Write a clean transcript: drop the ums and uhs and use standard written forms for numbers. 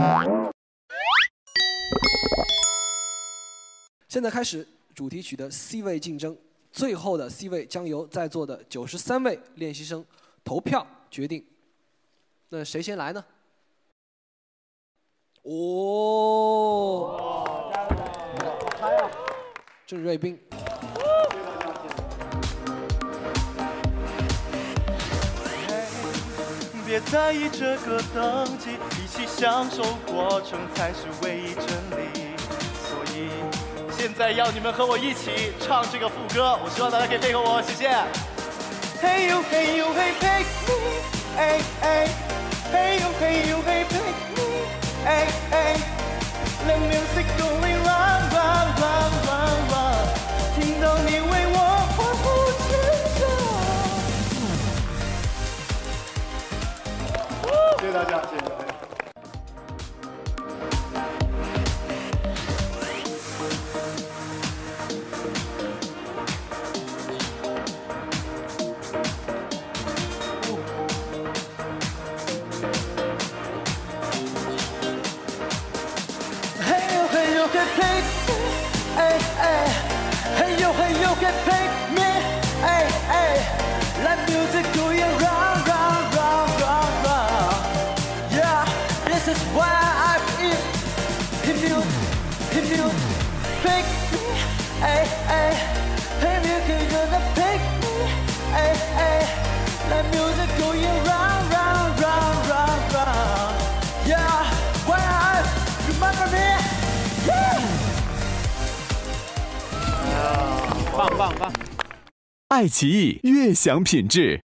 现在开始主题曲的 C 位竞争，最后的 C 位将由在座的93位练习生投票决定。那谁先来呢？哦，郑瑞斌。 别在意这个等级，一起享受过程才是唯一真理。所以现在要你们和我一起唱这个副歌，我希望大家可以配合我，谢谢。Hey you, hey you, hey pick me, hey hey. Hey you, hey you, hey pick me, hey hey. The music going round, round, round, round, round. 听到你为我欢呼尖叫。谢谢大家，谢谢。Hey you, can pick me, hey hey. Let music going round, round, round, round, round. Yeah, this is why I'm in. If you, pick me, hey hey. Hey you gonna pick me, hey hey. Let music going round, round, round, round, round. Yeah, why I'm remember me, yeah. 棒！爱奇艺悦享品质。